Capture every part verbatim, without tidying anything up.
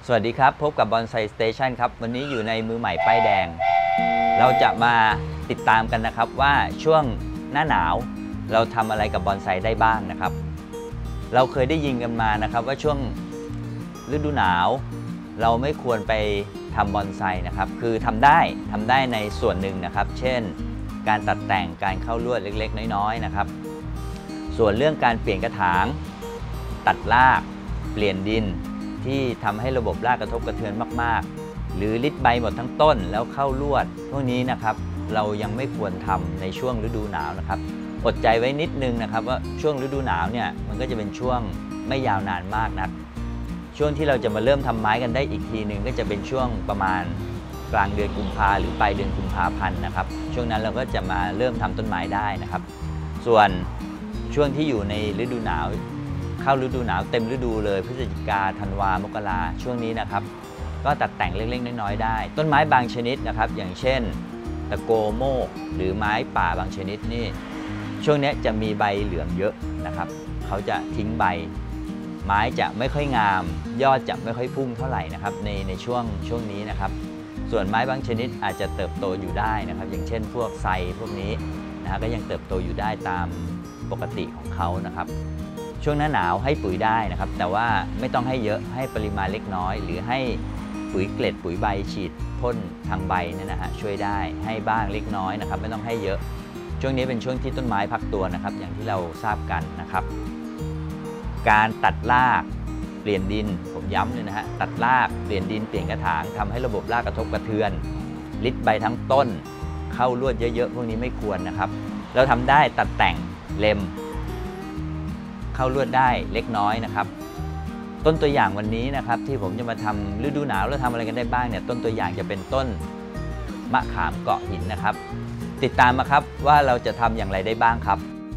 สวัสดีครับพบกับบอนไซสเตชันครับวันนี้อยู่ในมือใหม่ป้ายแดงเราจะมาติดตามกันนะครับว่าช่วงหน้าหนาวเราทำอะไรกับบอนไซได้บ้างนะครับเราเคยได้ยินกันมานะครับว่าช่วงฤดูหนาวเราไม่ควรไปทำบอนไซนะครับคือทำได้ทำได้ในส่วนหนึ่งนะครับเช่นการตัดแต่งการเข้าลวดเล็กๆน้อยๆนะครับส่วนเรื่องการเปลี่ยนกระถางตัดรากเปลี่ยนดินที่ทำให้ระบบรากกระทบกระเทือนมากๆหรือริดใบหมดทั้งต้นแล้วเข้าลวดพวกนี้นะครับเรายังไม่ควรทำในช่วงฤดูหนาวนะครับอดใจไว้นิดนึงนะครับว่าช่วงฤดูหนาวเนี่ยมันก็จะเป็นช่วงไม่ยาวนานมากนักช่วงที่เราจะมาเริ่มทำไม้กันได้อีกทีหนึ่งก็จะเป็นช่วงประมาณกลางเดือนกุมภาหรือปลายเดือนกุมภาพันธ์นะครับช่วงนั้นเราก็จะมาเริ่มทำต้นไม้ได้นะครับส่วนช่วงที่อยู่ในฤดูหนาวเข้าฤดูหนาวเต็มฤดูเลยพฤศจิกาธันวามกราช่วงนี้นะครับก็ตัดแต่งเล็กๆน้อยๆได้ต้นไม้บางชนิดนะครับอย่างเช่นตะโกโมกหรือไม้ป่าบางชนิดนี่ช่วงนี้จะมีใบเหลืองเยอะนะครับเขาจะทิ้งใบไม้จะไม่ค่อยงามยอดจะไม่ค่อยพุ่งเท่าไหร่นะครับในในช่วงช่วงนี้นะครับส่วนไม้บางชนิดอาจจะเติบโตอยู่ได้นะครับอย่างเช่นพวกไทรพวกนี้นะฮะก็ยังเติบโตอยู่ได้ตามปกติของเขานะครับช่วงหน้าหนาวให้ปุ๋ยได้นะครับแต่ว่าไม่ต้องให้เยอะให้ปริมาณเล็กน้อยหรือให้ปุ๋ยเกล็ดปุ๋ยใบฉีดพ่นทางใบเนี่ยนะฮะช่วยได้ให้บ้างเล็กน้อยนะครับไม่ต้องให้เยอะช่วงนี้เป็นช่วงที่ต้นไม้พักตัวนะครับอย่างที่เราทราบกันนะครับการตัดรากเปลี่ยนดินผมย้ำเลยนะฮะตัดรากเปลี่ยนดินเปลี่ยนกระถางทำให้ระบบรากกระทบกระเทือนริดใบทั้งต้นเข้าลวดเยอะๆพวกนี้ไม่ควรนะครับเราทำได้ตัดแต่งเล็มเข้าลวดได้เล็กน้อยนะครับต้นตัวอย่างวันนี้นะครับที่ผมจะมาทำฤดูหนาวแล้วทำอะไรกันได้บ้างเนี่ยต้นตัวอย่างจะเป็นต้นมะขามเกาะหินนะครับติดตามมาครับว่าเราจะทำอย่างไรได้บ้างครับ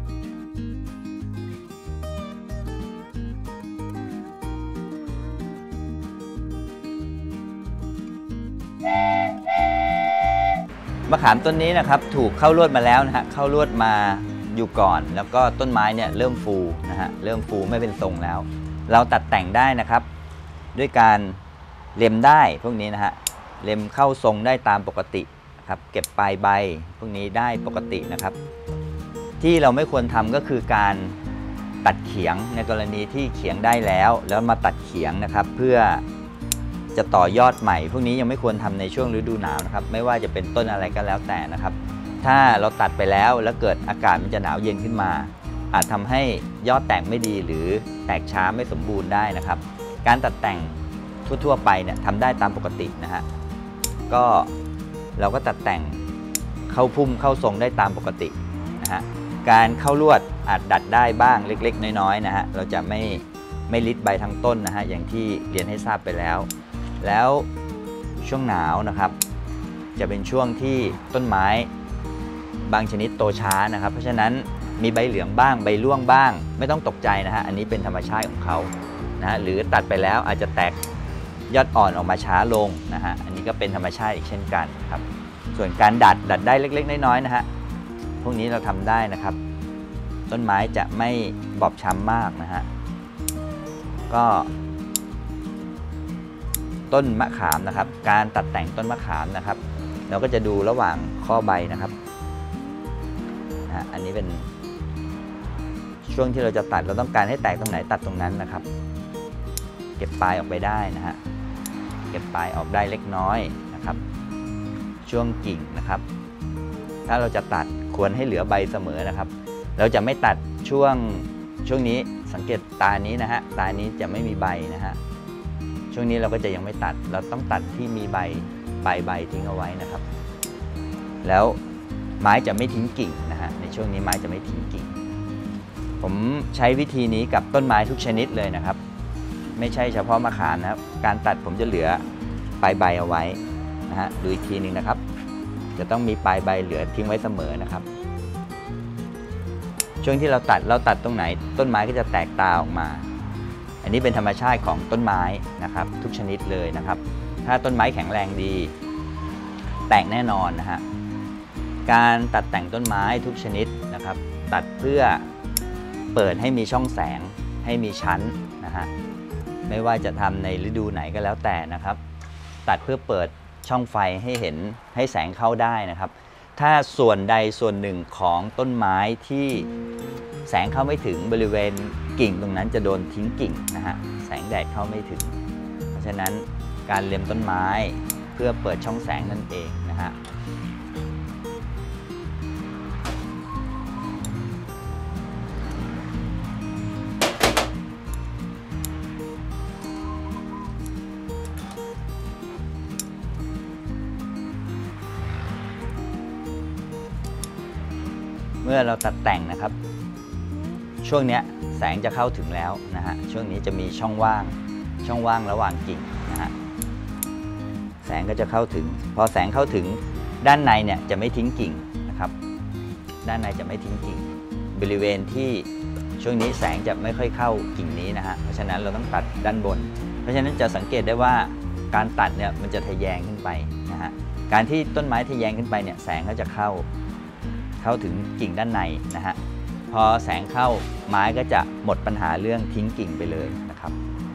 มะขามต้นนี้นะครับถูกเข้าลวดมาแล้วนะฮะเข้าลวดมาอยู่ก่อนแล้วก็ต้นไม้เนี่ยเริ่มฟูนะฮะเริ่มฟูไม่เป็นทรงแล้วเราตัดแต่งได้นะครับด้วยการเล็มได้พวกนี้นะฮะเล็มเข้าทรงได้ตามปกตินะครับเก็บปลายใบพวกนี้ได้ปกตินะครับที่เราไม่ควรทำก็คือการตัดเขียงในกรณีที่เขียงได้แล้วแล้วมาตัดเขียงนะครับเพื่อจะต่อยอดใหม่พวกนี้ยังไม่ควรทำในช่วงฤดูหนาวนะครับไม่ว่าจะเป็นต้นอะไรก็แล้วแต่นะครับถ้าเราตัดไปแล้วแล้วเกิดอากาศมันจะหนาวเย็นขึ้นมาอาจทำให้ยอดแตกไม่ดีหรือแตกช้าไม่สมบูรณ์ได้นะครับการตัดแต่งทั่วๆไปเนี่ยทำได้ตามปกตินะฮะก็เราก็ตัดแต่งเข้าพุ่มเข้าทรงได้ตามปกตินะฮะการเข้าลวดอาจดัดได้บ้างเล็กๆน้อยๆนะฮะเราจะไม่ไม่ริดใบทั้งต้นนะฮะอย่างที่เรียนให้ทราบไปแล้วแล้วช่วงหนาวนะครับจะเป็นช่วงที่ต้นไม้บางชนิดโตช้านะครับเพราะฉะนั้นมีใบเหลืองบ้างใบร่วงบ้างไม่ต้องตกใจนะฮะอันนี้เป็นธรรมชาติของเขานะฮะหรือตัดไปแล้วอาจจะแตกยอดอ่อนออกมาช้าลงนะฮะอันนี้ก็เป็นธรรมชาติอีกเช่นกันครับส่วนการดัดดัดได้เล็กๆน้อยๆนะฮะพวกนี้เราทำได้นะครับต้นไม้จะไม่บอบช้ำมากนะฮะก็ต้นมะขามนะครับการตัดแต่งต้นมะขามนะครับเราก็จะดูระหว่างข้อใบนะครับนะอันนี้เป็นช่วงที่เราจะตัดเราต้องการให้แตกตรงไหนตัดตรงนั้นนะครับเก็บปลายออกไปได้นะฮะเก็บปลายออกได้เล็กน้อยนะครับช่วงกิ่งนะครับถ้าเราจะตัดควรให้เหลือใบเสมอนะครับเราจะไม่ตัดช่วงช่วงนี้สังเกตตานี้นะฮะตานี้จะไม่มีใบนะฮะช่วงนี้เราก็จะยังไม่ตัดเราต้องตัดที่มีใบปลายใบทิ้งเอาไว้นะครับแล้วไม้จะไม่ทิ้งกิ่งนะฮะในช่วงนี้ไม้จะไม่ทิ้งกิ่งผมใช้วิธีนี้กับต้นไม้ทุกชนิดเลยนะครับไม่ใช่เฉพาะมะขามนะครับการตัดผมจะเหลือปลายใบเอาไว้นะฮะดูอีกทีหนึ่งนะครับจะต้องมีปลายใบเหลือทิ้งไว้เสมอนะครับช่วงที่เราตัดเราตัดตรงไหนต้นไม้ก็จะแตกตาออกมาอันนี้เป็นธรรมชาติของต้นไม้นะครับทุกชนิดเลยนะครับถ้าต้นไม้แข็งแรงดีแตกแน่นอนนะฮะการตัดแต่งต้นไม้ทุกชนิดนะครับตัดเพื่อเปิดให้มีช่องแสงให้มีชั้นนะฮะไม่ว่าจะทำในฤดูไหนก็แล้วแต่นะครับตัดเพื่อเปิดช่องไฟให้เห็นให้แสงเข้าได้นะครับถ้าส่วนใดส่วนหนึ่งของต้นไม้ที่แสงเข้าไม่ถึงบริเวณกิ่งตรงนั้นจะโดนทิ้งกิ่งนะฮะแสงแดดเข้าไม่ถึงเพราะฉะนั้นการเล็มต้นไม้เพื่อเปิดช่องแสงนั่นเองนะฮะเมื่อเราตัดแต่งนะครับช่วงนี้แสงจะเข้าถึงแล้วนะฮะช่วงนี้จะมีช่องว่างช่องว่างระหว่างกิ่งนะฮะแสงก็จะเข้าถึงพอแสงเข้าถึงด้านในเนี่ยจะไม่ทิ้งกิ่งนะครับด้านในจะไม่ทิ้งกิ่งบริเวณที่ช่วงนี้แสงจะไม่ค่อยเข้ากิ่งนี้นะฮะเพราะฉะนั้นเราต้องตัดด้านบนเพราะฉะนั้นจะสังเกตได้ว่าการตัดเนี่ยมันจะทะแยงขึ้นไปนะฮะการที่ต้นไม้ทะแยงขึ้นไปเนี่ยแสงก็จะเข้าเข้าถึงกิ่งด้านในนะฮะพอแสงเข้าไม้ก็จะหมดปัญหาเรื่องทิ้งกิ่งไปเลยนะครับ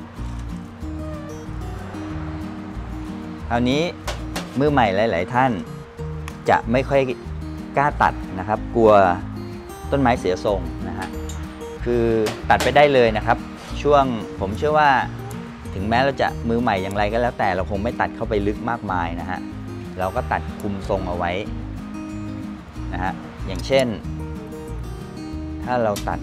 คราวนี้มือใหม่หลายๆท่านจะไม่ค่อยกล้าตัดนะครับกลัวต้นไม้เสียทรงนะฮะคือตัดไปได้เลยนะครับช่วงผมเชื่อว่าถึงแม้เราจะมือใหม่อย่างไรก็แล้วแต่เราคงไม่ตัดเข้าไปลึกมากมายนะฮะเราก็ตัดคุมทรงเอาไว้นะฮะอย่างเช่นถ้าเราตัด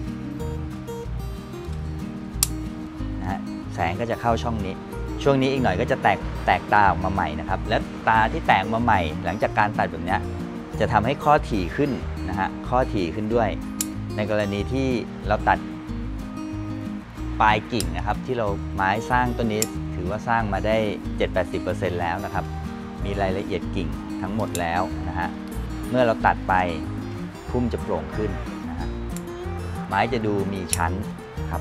นะฮะแสงก็จะเข้าช่องนี้ช่วงนี้อีกหน่อยก็จะแตกแตกตาออกมาใหม่นะครับและตาที่แตกมาใหม่หลังจากการตัดแบบนี้จะทำให้ข้อถี่ขึ้นนะฮะข้อถี่ขึ้นด้วยในกรณีที่เราตัดปลายกิ่งนะครับที่เราไม้สร้างต้นนี้ถือว่าสร้างมาได้ เจ็ดถึงแปดสิบเปอร์เซ็นต์ แล้วนะครับมีรายละเอียดกิ่งทั้งหมดแล้วนะฮะเมื่อเราตัดไปพุ่มจะโปร่งขึ้นนะฮะไม้จะดูมีชั้นครับ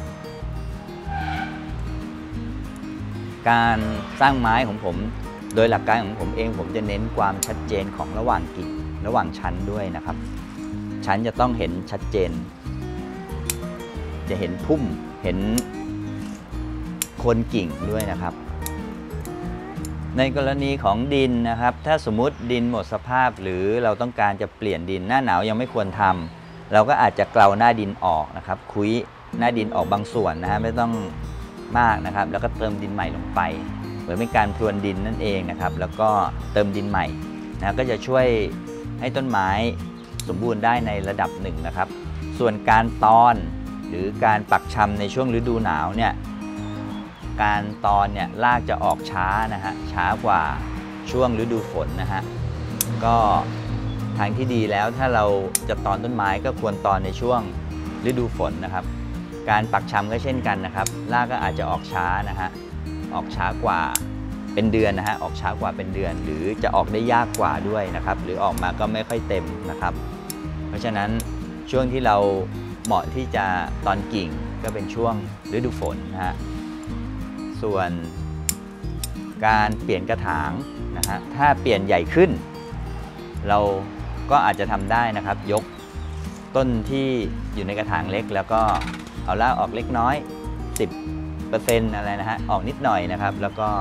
การสร้างไม้ของผมโดยหลักการของผมเองผมจะเน้นความชัดเจนของระหว่างกิ่งระหว่างชั้นด้วยนะครับชั้นจะต้องเห็นชัดเจนจะเห็นพุ่มเห็นโคนกิ่งด้วยนะครับในกรณีของดินนะครับถ้าสมมุติดินหมดสภาพหรือเราต้องการจะเปลี่ยนดินหน้าหนาวยังไม่ควรทำเราก็อาจจะเกลาหน้าดินออกนะครับคุ้ยหน้าดินออกบางส่วนนะฮะไม่ต้องมากนะครับแล้วก็เติมดินใหม่ลงไปเหมือนเป็นการพรวนดินนั่นเองนะครับแล้วก็เติมดินใหม่นะก็จะช่วยให้ต้นไม้สมบูรณ์ได้ในระดับหนึ่งนะครับส่วนการตอนหรือการปักชำในช่วงฤดูหนาวเนี่ยการตอนเนี่ยรากจะออกช้านะฮะช้ากว่าช่วงฤดูฝนนะฮะก็ทางที่ดีแล้วถ้าเราจะตอนต้นไม้ก็ควรตอนในช่วงฤดูฝนนะครับการปักชำก็เช่นกันนะครับรากก็อาจจะออกช้านะฮะออกช้ากว่าเป็นเดือนนะฮะออกช้ากว่าเป็นเดือนหรือจะออกได้ยากกว่าด้วยนะครับหรือออกมาก็ไม่ค่อยเต็มนะครับเพราะฉะนั้นช่วงที่เราเหมาะที่จะตอนกิ่งก็เป็นช่วงฤดูฝนนะฮะส่วนการเปลี่ยนกระถางนะฮะถ้าเปลี่ยนใหญ่ขึ้นเราก็อาจจะทำได้นะครับยกต้นที่อยู่ในกระถางเล็กแล้วก็เอารากออกเล็กน้อย สิบเปอร์เซ็นต์ อะไรนะฮะออกนิดหน่อยนะครับแล้วก็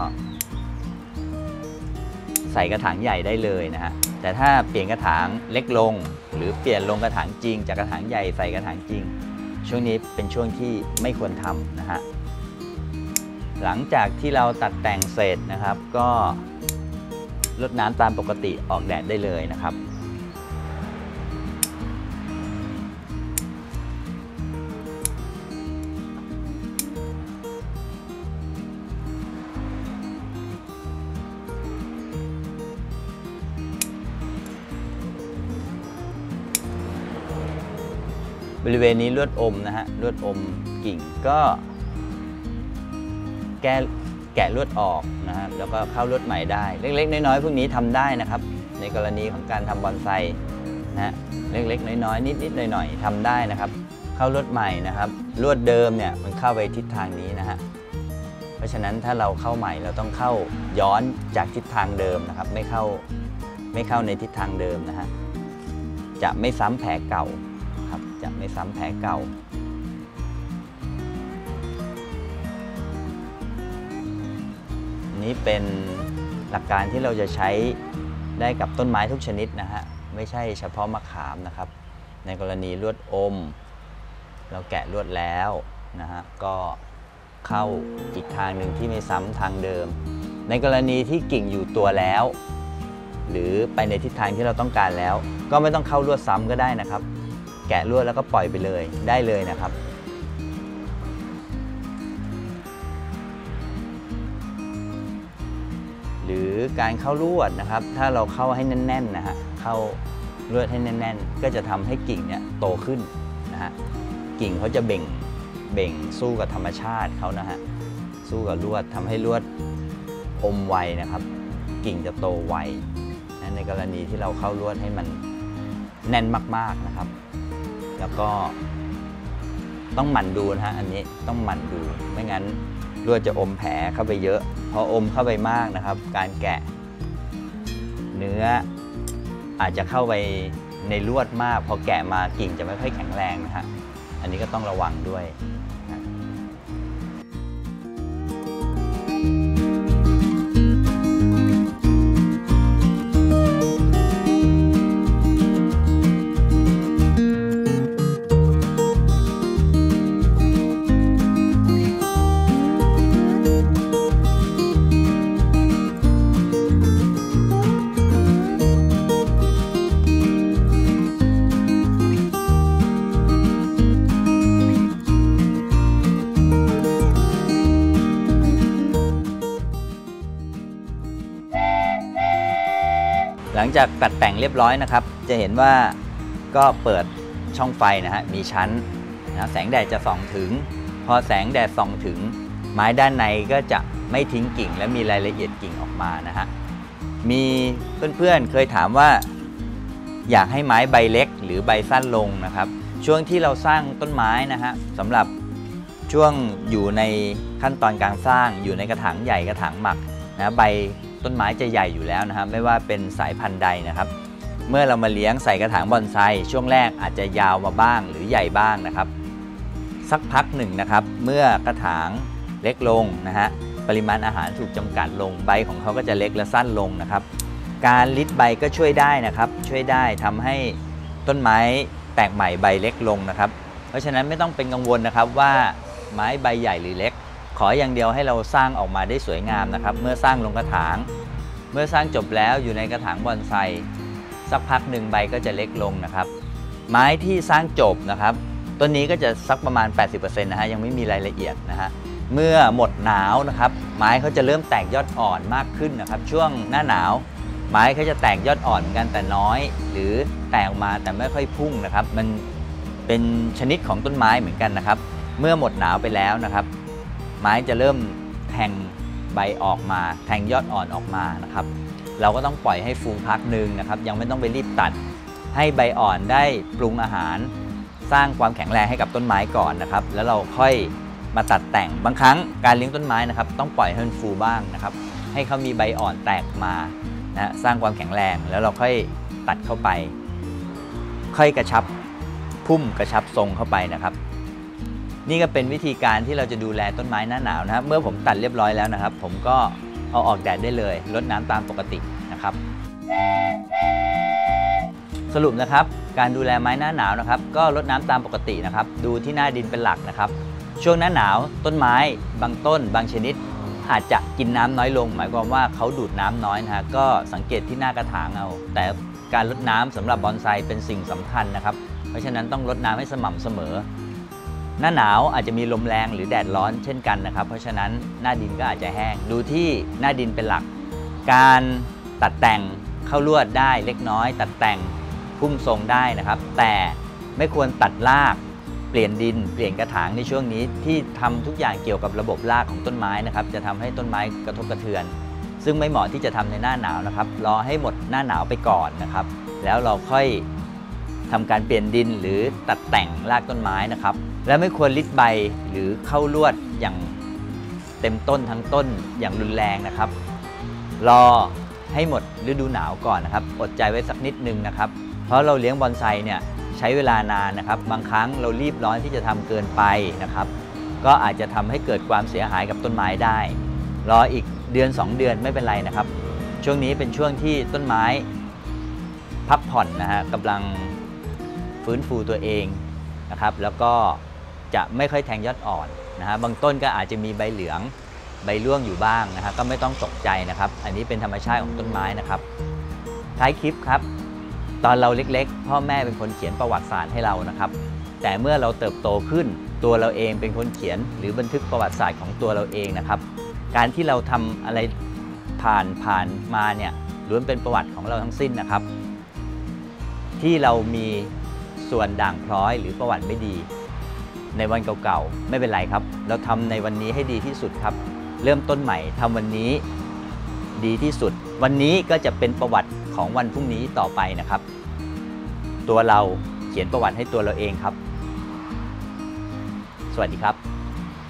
ใส่กระถางใหญ่ได้เลยนะฮะแต่ถ้าเปลี่ยนกระถางเล็กลงหรือเปลี่ยนลงกระถางจริงจากกระถางใหญ่ใส่กระถางจริงช่วงนี้เป็นช่วงที่ไม่ควรทำนะฮะหลังจากที่เราตัดแต่งเสร็จนะครับก็รดน้ำตามปกติออกแดดได้เลยนะครับบริเวณนี้เลือดอมนะฮะเลือดอมกิ่งก็แกะแกะลวดออกนะฮะแล้วก็เข้าลวดใหม่ได้เล็กๆน้อยๆพวกนี้ทำได้นะครับในกรณีของการทำบอนไซนะฮะเล็กๆน้อยๆนิดๆหน่อยๆทำได้นะครับเข้าลวดใหม่นะครับลวดเดิมเนี่ยมันเข้าไปทิศทางนี้นะฮะเพราะฉะนั้นถ้าเราเข้าใหม่เราต้องเข้าย้อนจากทิศทางเดิมนะครับไม่เข้าไม่เข้าในทิศทางเดิมนะฮะจะไม่ซ้ำแผลเก่าจะไม่ซ้ำแผลเก่านี้เป็นหลักการที่เราจะใช้ได้กับต้นไม้ทุกชนิดนะฮะไม่ใช่เฉพาะมะขามนะครับในกรณีลวดอมเราแกะลวดแล้วนะฮะก็เข้าอีกทางหนึ่งที่ไม่ซ้ำทางเดิมในกรณีที่กิ่งอยู่ตัวแล้วหรือไปในทิศทางที่เราต้องการแล้วก็ไม่ต้องเข้าลวดซ้ำก็ได้นะครับแกะลวดแล้วก็ปล่อยไปเลยได้เลยนะครับหรือการเข้าลวดนะครับถ้าเราเข้าให้แน่นๆนะฮะเข้าลวดให้แน่นๆก็จะทำให้กิ่งเนี่ยโตขึ้นนะฮะกิ่งเขาจะเบ่งเบ่งสู้กับธรรมชาติเขานะฮะสู้กับลวดทำให้ลวดอมไวนะครับกิ่งจะโตไวนะในกรณีที่เราเข้าลวดให้มันแน่นมากๆนะครับแล้วก็ต้องหมั่นดูนะฮะอันนี้ต้องหมั่นดูไม่งั้นลวดจะอมแผลเข้าไปเยอะพออมเข้าไปมากนะครับการแกะเนื้ออาจจะเข้าไปในลวดมากพอแกะมากิ่งจะไม่ค่อยแข็งแรงนะฮะอันนี้ก็ต้องระวังด้วยนะหลังจากตัดแต่งเรียบร้อยนะครับจะเห็นว่าก็เปิดช่องไฟนะฮะมีชั้นนะแสงแดดจะส่องถึงพอแสงแดดส่องถึงไม้ด้านในก็จะไม่ทิ้งกิ่งและมีรายละเอียดกิ่งออกมานะฮะมีเพื่อนๆเคยถามว่าอยากให้ไม้ใบเล็กหรือใบสั้นลงนะครับช่วงที่เราสร้างต้นไม้นะฮะสำหรับช่วงอยู่ในขั้นตอนการสร้างอยู่ในกระถางใหญ่กระถางหมักนะใบต้นไม้จะใหญ่อยู่แล้วนะครับไม่ว่าเป็นสายพันธุ์ใดนะครับเมื่อเรามาเลี้ยงใส่กระถางบอนไซช่วงแรกอาจจะยาวมาบ้างหรือใหญ่บ้างนะครับสักพักหนึ่งนะครับเมื่อกระถางเล็กลงนะฮะปริมาณอาหารถูกจำกัดลงใบของเขาก็จะเล็กและสั้นลงนะครับการลิดใบก็ช่วยได้นะครับช่วยได้ทำให้ต้นไม้แตกใหม่ใบเล็กลงนะครับเพราะฉะนั้นไม่ต้องเป็นกังวลนะครับว่าไม้ใบใหญ่หรือเล็กขออย่างเดียวให้เราสร้างออกมาได้สวยงามนะครับเมื่อสร้างลงกระถางเมื่อสร้างจบแล้วอยู่ในกระถางบอนไซสักพักหนึ่งใบก็จะเล็กลงนะครับไม้ที่สร้างจบนะครับต้นนี้ก็จะสักประมาณ แปดสิบเปอร์เซ็นต์ นะฮะยังไม่มีรายละเอียดนะฮะเมื่อหมดหนาวนะครับไม้เขาจะเริ่มแตกยอดอ่อนมากขึ้นนะครับช่วงหน้าหนาวไม้เขาจะแตกยอดอ่อนเหมือนกันแต่น้อยหรือแตกออกมาแต่ไม่ค่อยพุ่งนะครับมันเป็นชนิดของต้นไม้เหมือนกันนะครับเมื่อหมดหนาวไปแล้วนะครับไม้จะเริ่มแทงใบออกมาแทงยอดอ่อนออกมานะครับเราก็ต้องปล่อยให้ฟูพักหนึ่งนะครับยังไม่ต้องไปรีบตัดให้ใบอ่อนได้ปรุงอาหารสร้างความแข็งแรงให้กับต้นไม้ก่อนนะครับแล้วเราค่อยมาตัดแต่งบางครั้งการเลี้ยงต้นไม้นะครับต้องปล่อยให้มันฟูบ้างนะครับให้เขามีใบอ่อนแตกมานะสร้างความแข็งแรงแล้วเราค่อยตัดเข้าไปค่อยกระชับพุ่มกระชับทรงเข้าไปนะครับนี่ก็เป็นวิธีการที่เราจะดูแลต้นไม้หน้าหนาวนะครับเมื่อผมตัดเรียบร้อยแล้วนะครับผมก็เอาออกแดดได้เลยรดน้ำตามปกตินะครับสรุปนะครับการดูแลไม้หน้าหนาวนะครับก็รดน้ำตามปกตินะครับดูที่หน้าดินเป็นหลักนะครับช่วงหน้าหนาวต้นไม้บางต้นบางชนิดอาจจะกินน้ำน้อยลงหมายความว่าเขาดูดน้ำน้อยนะฮะก็สังเกตที่หน้ากระถางเอาแต่การรดน้ำสำหรับบอนไซเป็นสิ่งสำคัญนะครับเพราะฉะนั้นต้องรดน้ำให้สม่ำเสมอหน้าหนาวอาจจะมีลมแรงหรือแดดร้อนเช่นกันนะครับเพราะฉะนั้นหน้าดินก็อาจจะแห้งดูที่หน้าดินเป็นหลักการตัดแต่งเข้าลวดได้เล็กน้อยตัดแต่งพุ่มทรงได้นะครับแต่ไม่ควรตัดรากเปลี่ยนดินเปลี่ยนกระถางในช่วงนี้ที่ทำทุกอย่างเกี่ยวกับระบบรากของต้นไม้นะครับจะทำให้ต้นไม้กระทบกระเทือนซึ่งไม่เหมาะที่จะทำในหน้าหนาวนะครับรอให้หมดหน้าหนาวไปก่อนนะครับแล้วเราค่อยทำการเปลี่ยนดินหรือตัดแต่งรากต้นไม้นะครับและไม่ควรลิดใบหรือเข้าลวดอย่างเต็มต้นทั้งต้นอย่างรุนแรงนะครับรอให้หมดฤดูหนาวก่อนนะครับอดใจไว้สักนิดนึงนะครับเพราะเราเลี้ยงบอนไซเนี่ยใช้เวลานานนะครับบางครั้งเรารีบร้อนที่จะทำเกินไปนะครับก็อาจจะทำให้เกิดความเสียหายกับต้นไม้ได้รออีกเดือนสองเดือนไม่เป็นไรนะครับช่วงนี้เป็นช่วงที่ต้นไม้พักผ่อนนะฮะกำลังฟื้นฟูตัวเองนะครับแล้วก็จะไม่ค่อยแทงยอดอ่อนนะฮะบางต้นก็อาจจะมีใบเหลืองใบร่วงอยู่บ้างนะฮะก็ไม่ต้องตกใจนะครับอันนี้เป็นธรรมชาติของต้นไม้นะครับท้ายคลิปครับตอนเราเล็กๆพ่อแม่เป็นคนเขียนประวัติศาสตร์ให้เรานะครับแต่เมื่อเราเติบโตขึ้นตัวเราเองเป็นคนเขียนหรือบันทึกประวัติศาสตร์ของตัวเราเองนะครับการที่เราทำอะไรผ่านผ่านมาเนี่ยล้วนเป็นประวัติของเราทั้งสิ้นนะครับที่เรามีส่วนด่างพร้อยหรือประวัติไม่ดีในวันเก่าๆไม่เป็นไรครับเราทำในวันนี้ให้ดีที่สุดครับเริ่มต้นใหม่ทำวันนี้ดีที่สุดวันนี้ก็จะเป็นประวัติของวันพรุ่งนี้ต่อไปนะครับตัวเราเขียนประวัติให้ตัวเราเองครับสวัสดีครับ